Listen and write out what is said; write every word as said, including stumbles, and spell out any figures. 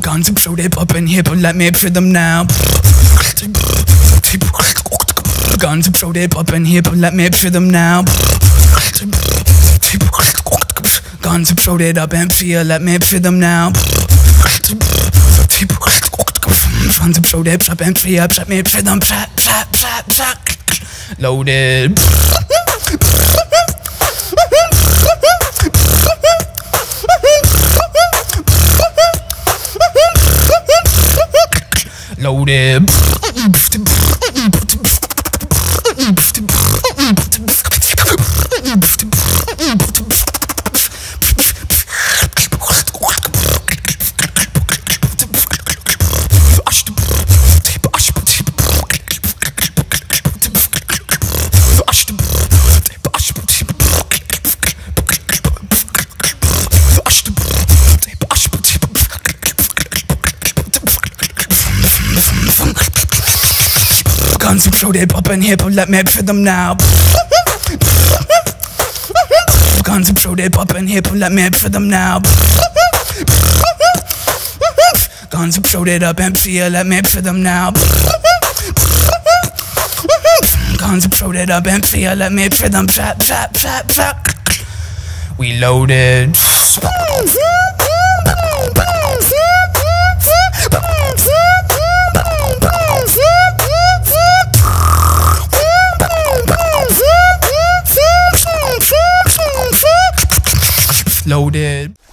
Guns exploded up in here, but let me for them now. Guns exploded up in here, but let me for them now. Guns exploded up and feel, let me for them now. Guns exploded up and feel, let me for them. Loaded. Loaded. Guns exploded up in here, but let me for them now. Guns exploded up in here, but let me for them now. Guns exploded up and feel, let me for them now. Guns exploded up and feel, let me for them. We loaded. Loaded.